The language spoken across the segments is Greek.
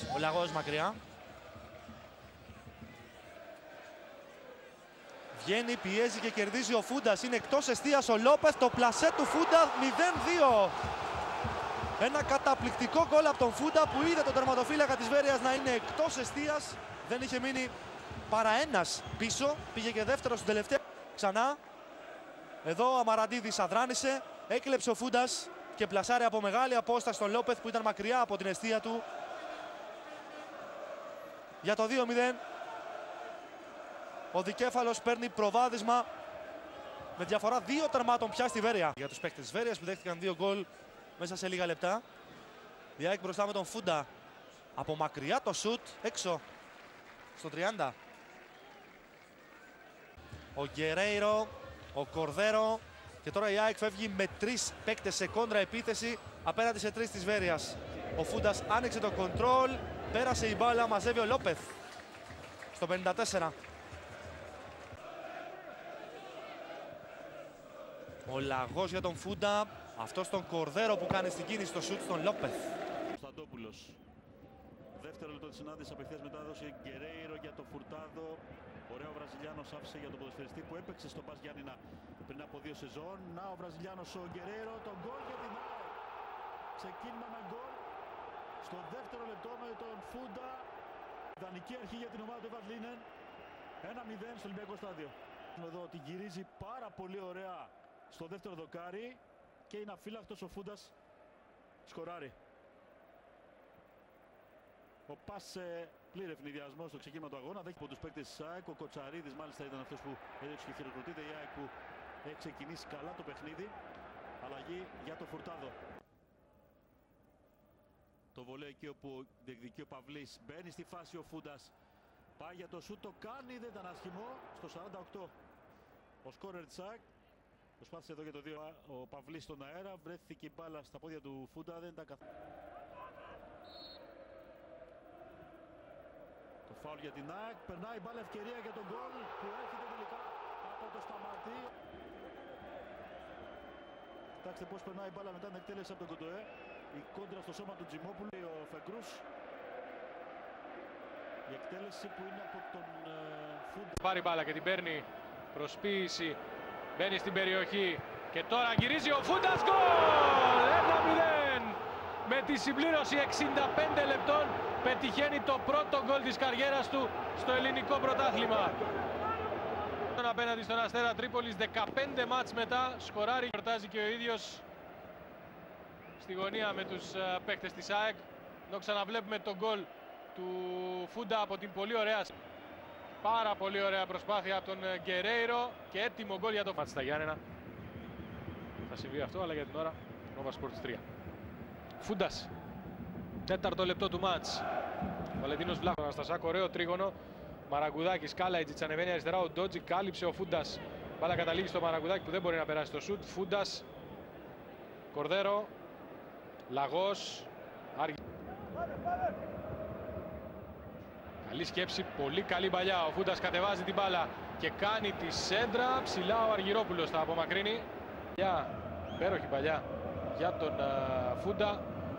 Ο Λαγός μακριά. Βγαίνει, πιέζει και κερδίζει ο Φούντας. Είναι εκτός εστίας ο Λόπεθ. Το πλασέ του Φούντα 0-2. Ένα καταπληκτικό γκολ από τον Φούντα που είδε τον τερματοφύλακα της Βέρειας να είναι εκτός εστίας. Δεν είχε μείνει παρά ένας πίσω. Πήγε και δεύτερο στην τελευταία. Ξανά. Εδώ ο Αμαραντίδης αδράνησε. Έκλεψε ο Φούντας και πλασάρει από μεγάλη απόσταση τον Λόπεθ που ήταν μακριά από την εστία του. Για το 2-0. Ο Δικέφαλος παίρνει προβάδισμα με διαφορά 2 τερμάτων πια στη Βέρεια. Για τους παίκτες της Βέρειας που δέχτηκαν 2 γκολ μέσα σε λίγα λεπτά. Η ΑΕΚ μπροστά με τον Φούντα. Από μακριά το σουτ έξω στο 30. Ο Γκερέιρο, ο Κορδέρο και τώρα η ΑΕΚ φεύγει με 3 παίκτες σε κόντρα επίθεση απέναντι σε 3 της Βέρειας. Ο Φούντας άνοιξε το κοντρόλ, πέρασε η μπάλα, μαζεύει ο Λόπεθ στο 54. Ο Λαγός για τον Φούντα, αυτός τον Κορδέρο που κάνει στην κίνηση στο σουτ στον Λόπεθ. Κωνσταντόπουλος. Δεύτερο λεπτό της συνάντησης, απευθείας μετάδοση Γκερέιρο για τον Φουρτάδο. Ωραίο ο Βραζιλιάνος άφησε για τον ποδοσφαιριστή που έπαιξε στο Πας Γιάννηνα πριν από 2 σεζόν. Να ο Βραζιλιάνος ο Γκερέιρο, τον γκολ για την ΑΕΚ. Ξεκίνημα με γκολ στο δεύτερο λεπτό με τον Φούντα. Ιδανική αρχή για την ομάδα του Βαρλίνεν. 1-0 στο Ολυμπιακό Στάδιο. Εδώ ότι γυρίζει πάρα πολύ ωραία στο δεύτερο δοκάρι και είναι αφύλακτος ο Φούντας, σκοράρει. Ο πας σε πλήρη ευνηδιασμό στο ξεκίνημα του αγώνα. Δέχει από τους παίκτες της ΑΕΚ. Ο Κοτσαρίδης μάλιστα ήταν αυτός που έδειξε και χειροκροτείται. Η ΑΕΚ που έχει ξεκινήσει καλά το παιχνίδι. Αλλαγή για το Φουρτάδο. Το βολέ εκεί όπου διεκδικεί ο Παυλής. Μπαίνει στη φάση ο Φούντας. Πάει για το σούτ, το κάνει, δεν ήταν άσχημο. Στο 48 ο σκόρερ της ΑΕΚ. Προσπάθησε εδώ για το 2 ο Παυλής στον αέρα. Βρέθηκε η μπάλα στα πόδια του Φούντα. Δεν ήταν καθόλου. Το φάουλ για την ΑΕΚ. Περνάει η μπάλα, ευκαιρία για τον γκολ που έρχεται τελικά από το Σταματή. Κοιτάξτε πώς περνάει η μπάλα μετά την εκτέλεση από τον Κοντοέ. Η κόντρα στο σώμα του Τζιμόπουλου. Ο Φεκρούς. Η εκτέλεση που είναι από τον Φούντα. Πάρει μπάλα και την παίρνει. Προσποίηση. Μπαίνει στην περιοχή. Και τώρα γυρίζει ο Φούντας. Γκολ! 1-0. Με τη συμπλήρωση 65 λεπτών πετυχαίνει το πρώτο γκολ της καριέρας του στο ελληνικό πρωτάθλημα. Απέναντι στον Αστέρα Τρίπολης, 15 μάτς μετά, σκοράρει. Γιορτάζει και ο ίδιος στη γωνία με τους παίκτες της ΑΕΚ. Εδώ ξαναβλέπουμε το γκολ του Φούντα από την πολύ ωραία, πάρα πολύ ωραία προσπάθεια από τον Γκερέιρο και έτοιμο γκολ για το μάτς στα Γιάννενα. Θα συμβεί αυτό, αλλά για την ώρα Nova Sports 3. Φούντας, 4ο λεπτό του μάτς. Βαλεντίνος Βλάχος, Αναστασάκο, ωραίο τρίγωνο. Μαραγκουδάκης, Κάλαϊτζιτς ανεβαίνει αριστερά. Ο Ντότζι κάλυψε ο Φούντας. Μπάλα καταλήγει στο Μαραγκουδάκη που δεν μπορεί να περάσει το σουτ. Φούντας, Κορδέρο, Λαγός. Καλή σκέψη, πολύ καλή παλιά. Ο Φούντας κατεβάζει την μπάλα και κάνει τη σέντρα. Ψηλά ο Αργυρόπουλος θα απομακρύνει. Υπέροχη παλιά για τον Φούντα.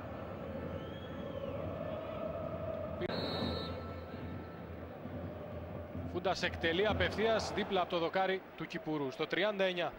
Φούντας εκτελεί απευθείας δίπλα από το δοκάρι του Κυπουρού στο 39.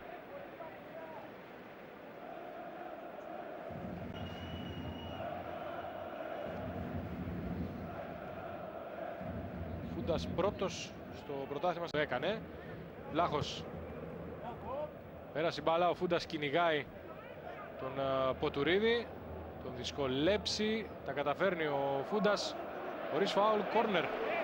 Φούντας πρώτος στο πρωτάθλημα, το έκανε. Βλάχος. Πέρασε η μπάλα, ο Φούντας κυνηγάει τον Ποτουρίδη. Τον δυσκολέψει, τα καταφέρνει ο Φούντας. Χωρίς φάουλ, κόρνερ.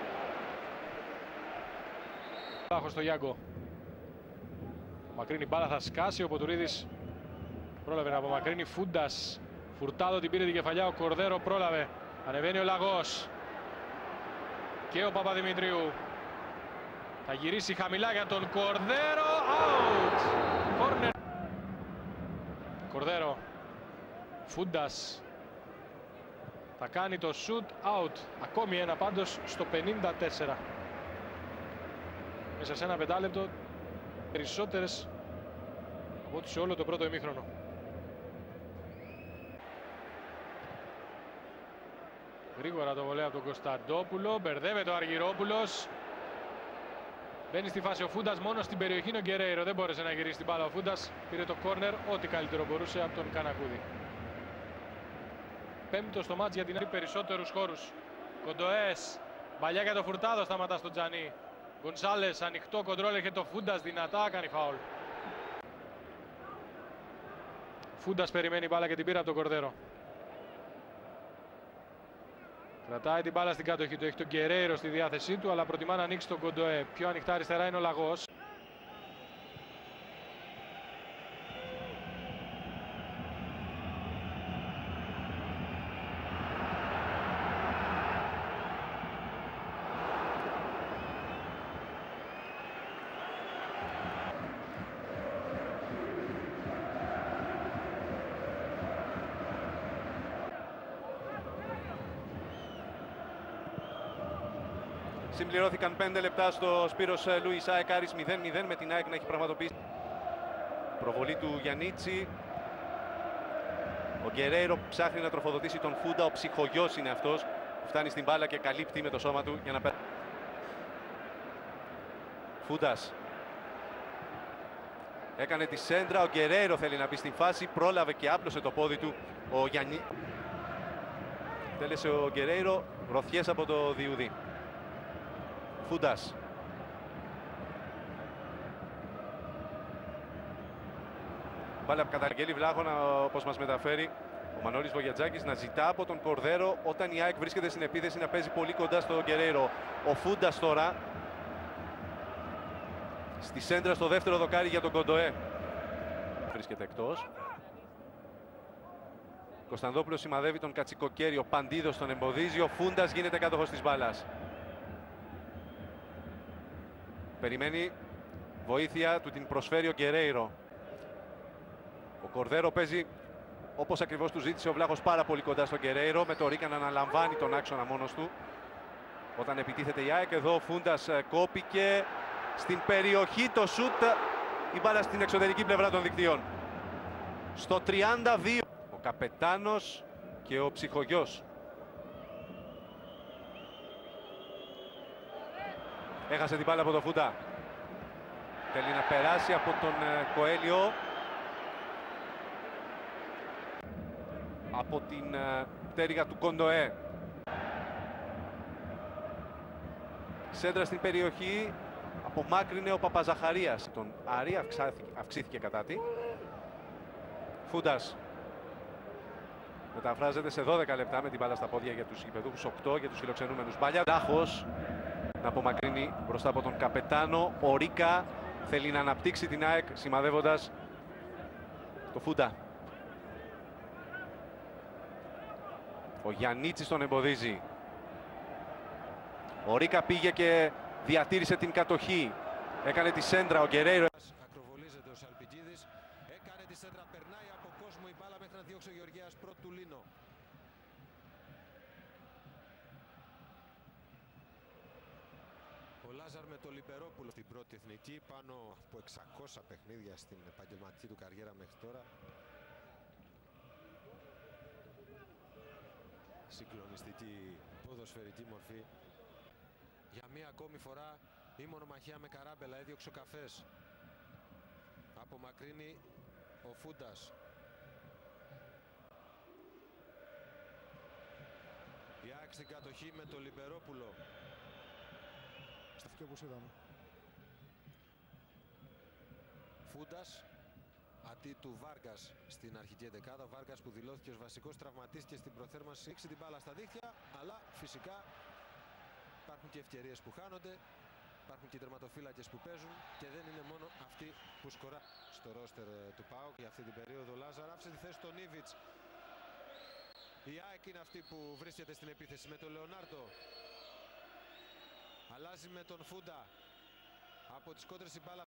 Βλάχος στο Γιάγκο. Μακρύνει μπάλα, θα σκάσει, ο Ποτουρίδης πρόλαβε να απομακρύνει. Φούντας, Φουρτάδο την πήρε την κεφαλιά, ο Κορδέρο πρόλαβε. Ανεβαίνει ο Λαγός και ο Παπαδημητρίου. Θα γυρίσει χαμηλά για τον Κορδέρο. Out! Corner. Κορδέρο. Φούντας. Θα κάνει το shoot out. Ακόμη ένα πάντως στο 54. Μέσα σε ένα πεντάλεπτο περισσότερες από ό,τι σε όλο το πρώτο ημίχρονο. Γρήγορα το βολέ από τον Κωνσταντόπουλο. Μπερδεύεται ο Αργυρόπουλος. Μπαίνει στη φάση ο Φούντας, μόνο στην περιοχή είναι ο Γκερέιρο. Δεν μπόρεσε να γυρίσει την μπάλα ο Φούντας. Πήρε το κόρνερ, ό,τι καλύτερο μπορούσε από τον Κανακούδη. Πέμπτο στο μάτς για την άλλη, περισσότερους χώρους. Κοντοές, μπαλιά για το Φουρτάδο, σταματά στον Τζανί. Γκονσάλες, ανοιχτό κοντρόλ, έχει το Φούντας, δυνατά, κάνει φάουλ. Φούντας περιμένει μπάλα και την πήρα από τον Κορδέρο. Κρατάει την μπάλα στην κατοχή του, έχει τον Γκερέιρο στη διάθεσή του, αλλά προτιμά να ανοίξει τον Κοντοέ. Πιο ανοιχτά αριστερά είναι ο Λαγός. Συμπληρώθηκαν 5 λεπτά στο Σπύρος Λούις. ΑΕΚ Άρης 0-0 με την ΑΕΚ να έχει πραγματοποιήσει. Προβολή του Γιαννίτσι. Ο Γκερέιρο ψάχνει να τροφοδοτήσει τον Φούντα. Ο ψυχογιός είναι αυτός που φτάνει στην μπάλα και καλύπτει με το σώμα του για να περάσει. Φούντας. Έκανε τη σέντρα. Ο Γκερέιρο θέλει να μπει στην φάση. Πρόλαβε και άπλωσε το πόδι του ο Γιαννί. Τέλεσε ο Γκερέιρο. Γροθιές από το Διούδη. Φούντας. Μπάλα από καταγγέλει Βλάχωνα, όπως μας μεταφέρει ο Μανώλης Βογιατζάκης, να ζητά από τον Κορδέρο όταν η ΑΕΚ βρίσκεται στην επίθεση να παίζει πολύ κοντά στο Γκερέιρο. Ο Φούντας τώρα στη σέντρα στο δεύτερο δοκάρι για τον Κοντοέ. Βρίσκεται εκτός. Κωνσταντόπουλος σημαδεύει τον Κατσικοκέρι, ο Παντίδος τον εμποδίζει, ο Φούντας γίνεται κάτοχος της μπάλας. Περιμένει βοήθεια, του την προσφέρει ο Γκερέιρο. Ο Κορδέρο παίζει όπως ακριβώς του ζήτησε ο Βλάχος, πάρα πολύ κοντά στον Γκερέιρο, με το Ρίκα να αναλαμβάνει τον άξονα μόνος του όταν επιτίθεται η ΑΕΚ. Εδώ ο Φούντας κόπηκε στην περιοχή, το σούτ, η μπάλα στην εξωτερική πλευρά των δικτυών. Στο 32 ο καπετάνος και ο ψυχογιός. Έχασε την μπάλα από τον Φούντα. Θέλει να περάσει από τον Κοέλιο. Από την πτέρυγα του Κοντοέ. Σέντρα στην περιοχή. Απομάκρυνε ο Παπαζαχαρίας. Τον Άρη αυξήθηκε κατά τη. Φούντας. Μεταφράζεται σε 12 λεπτά με την μπάλα στα πόδια για τους γηπεδούχους, 8 για τους φιλοξενούμενους. Μπαλιά. Λάχος να απομακρύνει μπροστά από τον καπετάνο. Ο Ρίκα θέλει να αναπτύξει την ΑΕΚ σημαδεύοντας το Φούντα. Ο Γιαννίτσης τον εμποδίζει. Ο Ρίκα πήγε και διατήρησε την κατοχή. Έκανε τη σέντρα ο Γκερέιρο. Ακροβολίζεται ο Σαλπικίδης. Έκανε τη σέντρα, περνάει από κόσμο η μπάλα μέχρι να διώξει ο Γεωργίας πρώτου του Λίνο. Ο Λάζαρ με το Λιμπερόπουλο στην πρώτη εθνική, πάνω από 600 παιχνίδια στην επαγγελματική του καριέρα μέχρι τώρα. Συγκλονιστική ποδοσφαιρική μορφή. Για μία ακόμη φορά η μονομαχία με Καράμπελα, έδιωξε ο Καφές. Απομακρύνει ο Φούντας. Η ΑΕΚ στην κατοχή με το Λιμπερόπουλο. Σταυκή όπως είδαμε. Φούντας αντί του Βάργας στην αρχική εντεκάδα. Ο Βάργας που δηλώθηκε ως βασικός τραυματίστηκε στην προθέρμανση. Ρίξει την μπάλα στα δίχτυα, αλλά φυσικά υπάρχουν και ευκαιρίες που χάνονται. Υπάρχουν και οι τερματοφύλακες που παίζουν και δεν είναι μόνο αυτοί που σκορά στο ρόστερ του ΠΑΟΚ. Για αυτή την περίοδο ο Λάζαρ άφησε τη θέση στον Ήβιτς. Η ΑΕΚ είναι αυτή που βρίσκεται στην επίθεση με τον Λεωνάρντο. Αλλάζει με τον Φούντα. Από τις κόντρες η μπάλα